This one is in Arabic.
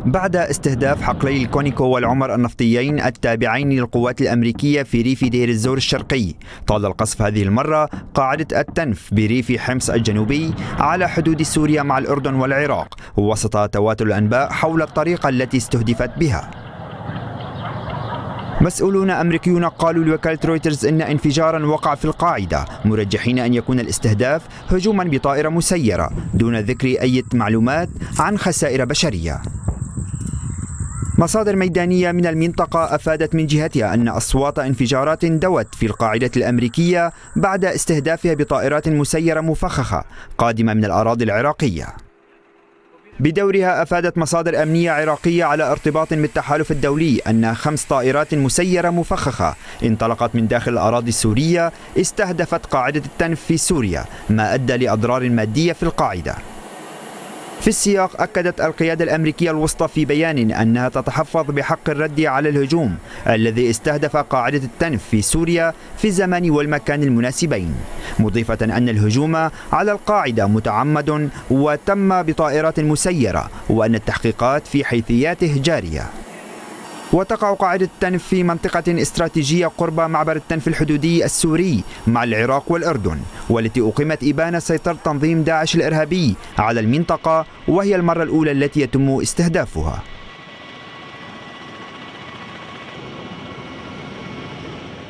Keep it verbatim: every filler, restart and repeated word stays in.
بعد استهداف حقلي الكونيكو والعمر النفطيين التابعين للقوات الأمريكية في ريف دير الزور الشرقي، طال القصف هذه المرة قاعدة التنف بريف حمص الجنوبي على حدود سوريا مع الأردن والعراق، وسط تواتر الأنباء حول الطريقة التي استهدفت بها. مسؤولون أمريكيون قالوا لوكالة رويترز إن انفجارا وقع في القاعدة، مرجحين أن يكون الاستهداف هجوما بطائرة مسيرة دون ذكر أي معلومات عن خسائر بشرية. مصادر ميدانية من المنطقة أفادت من جهتها أن أصوات انفجارات دوت في القاعدة الأمريكية بعد استهدافها بطائرات مسيرة مفخخة قادمة من الأراضي العراقية. بدورها أفادت مصادر أمنية عراقية على ارتباط بالتحالف الدولي أن خمس طائرات مسيرة مفخخة انطلقت من داخل الأراضي السورية استهدفت قاعدة التنف في سوريا، ما أدى لأضرار مادية في القاعدة. في السياق أكدت القيادة الأمريكية الوسطى في بيان أنها تتحفظ بحق الرد على الهجوم الذي استهدف قاعدة التنف في سوريا في الزمان والمكان المناسبين، مضيفة أن الهجوم على القاعدة متعمد وتم بطائرات مسيرة، وأن التحقيقات في حيثياته جارية. وتقع قاعدة التنف في منطقة استراتيجية قرب معبر التنف الحدودي السوري مع العراق والأردن، والتي أقيمت إبان سيطرة تنظيم داعش الإرهابي على المنطقة، وهي المرة الأولى التي يتم استهدافها.